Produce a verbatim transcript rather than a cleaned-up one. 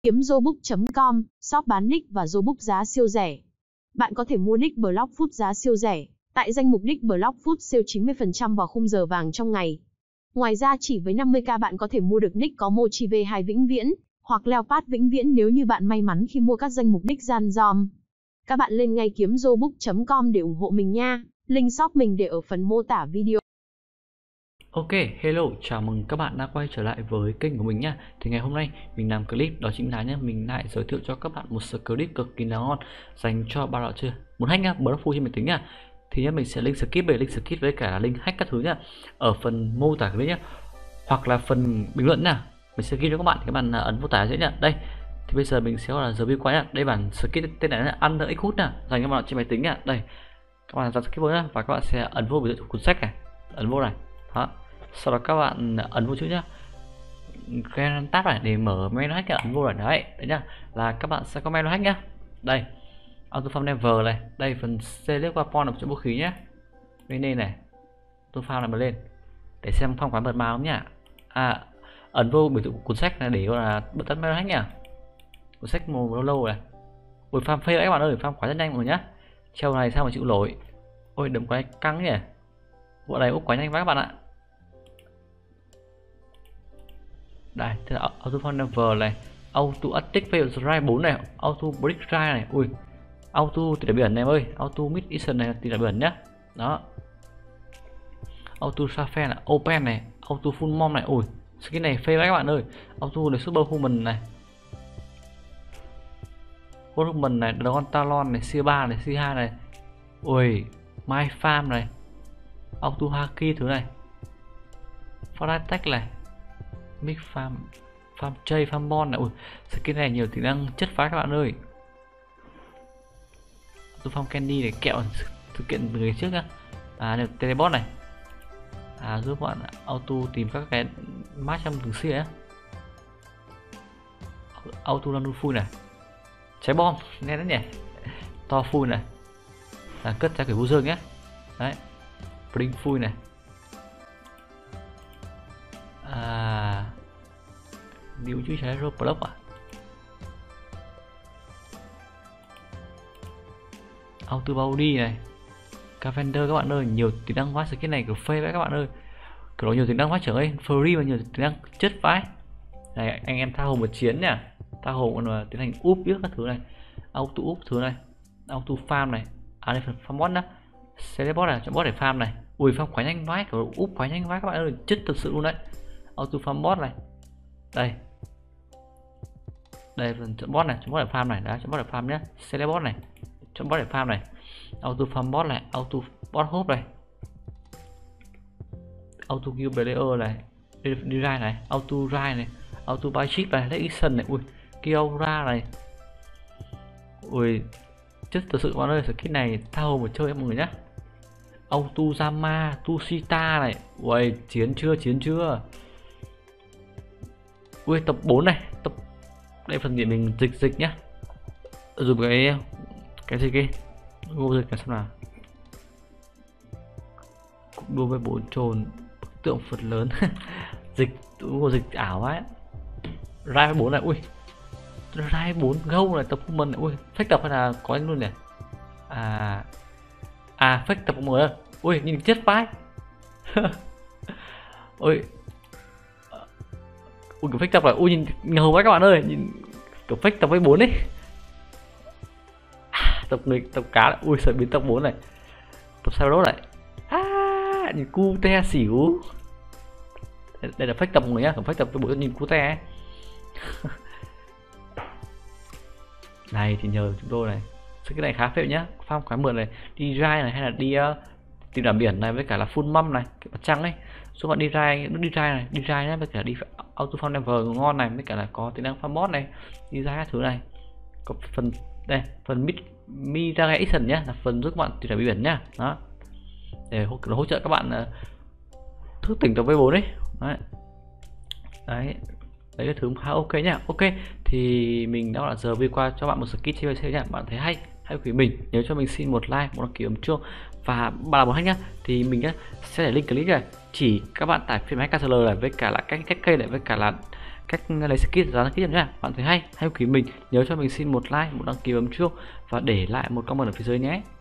Kiếm Robook chấm com, shop bán nick và Robook giá siêu rẻ. Bạn có thể mua nick Block Food giá siêu rẻ, tại danh mục nick Block Food sale chín mươi phần trăm vào khung giờ vàng trong ngày. Ngoài ra chỉ với năm mươi k bạn có thể mua được nick có Mochi vê hai vĩnh viễn, hoặc Leopard vĩnh viễn nếu như bạn may mắn khi mua các danh mục nick random. Các bạn lên ngay kiếm robook chấm com để ủng hộ mình nha, link shop mình để ở phần mô tả video. Ok, hello, chào mừng các bạn đã quay trở lại với kênh của mình nha. Thì ngày hôm nay mình làm clip đó chính là nhá, mình lại giới thiệu cho các bạn một script cực kỳ là ngon dành cho bạn nào chưa muốn hack nhá, Block Food trên máy tính nha. Thì nhá, mình sẽ link skip về link skip với cả link hack các thứ nhá ở phần mô tả clip nhá, hoặc là phần bình luận nha. Mình sẽ ghi cho các bạn, thì các bạn ấn mô tả dễ nhá. Đây, thì bây giờ mình sẽ gọi là giờ view quay nhá. Đây bản script tên này là Under Xcode nè, dành cho bạn trên máy tính nhá. Đây, các bạn ra skip vô nhá, và các bạn sẽ ấn vô biểu tượng cuốn sách này, ấn vô này, đó. Sau đó các bạn ấn vô chữ nhá, Grand Tab này để mở menu hack, ấn vô này, đấy, đấy nhá, là các bạn sẽ có menu hack nhá. Đây, auto farm never này, đây phần select weapon ở chỗ vũ khí nhá, bên đây này, auto farm này bật lên để xem phong quán mật màu không nhá. À, ấn vô biểu tượng cuốn sách này để gọi là bật tắt menu hack nhá. Cuốn sách màu lâu lâu này, ôi farm phê đấy các bạn ơi, farm quá rất nhanh rồi nhá. Treo này sao mà chịu nổi, ôi đấm quái căng nhỉ, bộ này úp quá nhanh quá các bạn ạ. Đây, thế là auto farm never này, auto attack fail drive bốn này, auto break drive này, ui, auto tỉ biển này ơi, auto mid edition này tỉ biển nhá, đó, auto safari này, open này, auto full mom này, ui, skin này phê các bạn ơi, auto này super human này, human này, dragon talon này, c ba này, c hai này, ui, my farm này, auto haki thứ này, fast attack này, big farm, farm chơi, farm bon này, ui, skin này nhiều tính năng chất phá các bạn ơi. Tôi farm candy để kẹo thực kiện từ ngày trước nhá. À, được teleport này, à, giúp bạn auto tìm các cái match trong từng xia á, auto run full này, cháy bom nghe đấy nhỉ, to full này, là cất trái kiểu vô dương nhé, đấy, bring full này, à, điều chữ trái roblox à, auto body này, Cavender các bạn ơi, nhiều tính năng quá, skin này kiểu phê vậy các bạn ơi, kiểu nhiều tính năng quá trời ơi, free mà nhiều tính năng chất vãi. Này anh em tha hồ một chiến nhá, tha hồ còn mà tiến hành úp biết các thứ này, auto úp thứ này, auto farm này, à đây phần farm bot đó, select bot này, chọn bot để farm này, ui farm quá nhanh vãi, kiểu úp quá nhanh vãi các bạn ơi, chất thực sự luôn đấy, auto farm bot này, đây, đây phần chọn bot này, chọn bot để farm này, đã chọn bot để farm nhé, select bot này, chọn bot để farm này, auto farm bot này, auto bot hop này, auto kill player này, đi, đi ra này, auto ride này, auto buy chip này, lấy action này, ui, kill ra này, ui, chất thật sự bạn ơi, skin này thao một chơi mọi người nhá. Auto Zama, Tushita này, ui, chiến chưa, chiến chưa, ui, tập bốn này, tập, đây phần điện mình dịch dịch nhá, dùng cái cái gì kia, vô dịch là xem nào, cũng đua với bốn trồn bức tượng Phật lớn, dịch vô dịch ảo ấy, rai bốn này, ui, rai bốn gâu này, tập mình này, ui, fake tập hay là có anh luôn này, à, à fake tập một rồi, ui nhìn chết vãi, ui, ui cái fake tập là, ui nhìn ngầu quá các bạn ơi, nhìn kiểu fake tập với bốn ấy, à, tập người tập cá này, ui sợ biến tập bốn này, tập sao đó lại, à, nhìn cu te xỉu, đây, đây là fake tập người nhá, fake tập với bốn nhìn cu te ấy. Này thì nhờ chúng tôi này, cái này khá phê nhá, farm quái mượn này, đi rai này hay là đi uh, tìm đảm biển này với cả là full mâm này, cái mặt trăng ấy, số bạn đi rai, nó đi rai này, đi rai này với cả đi auto farm never ngon này, với cả là có tính năng farm bot này, đi ra các thứ này, có phần đây, phần mid mitigation nhá, là phần giúp các bạn tìm đảm biển nhá, đó, để hỗ, hỗ trợ các bạn uh, thức tỉnh tập với bốn đấy, đấy, đấy. Đấy là thứ khá ok nhá. Ok, thì mình đã là giờ video qua cho bạn một skit trên pê xê nhá. Bạn thấy hay, hãy quý mình nhớ cho mình xin một like, một đăng ký ấn chuông, và bà một hack nhá. Thì mình nhá sẽ để link clip này, chỉ các bạn tải phiên máy ca ét lờ này với cả là cách cách cây này với cả là cách lấy skin giá đăng ký nhá. Bạn thấy hay hay quý mình nhớ cho mình xin một like, một đăng ký, bấm chuông và để lại một comment ở phía dưới nhé.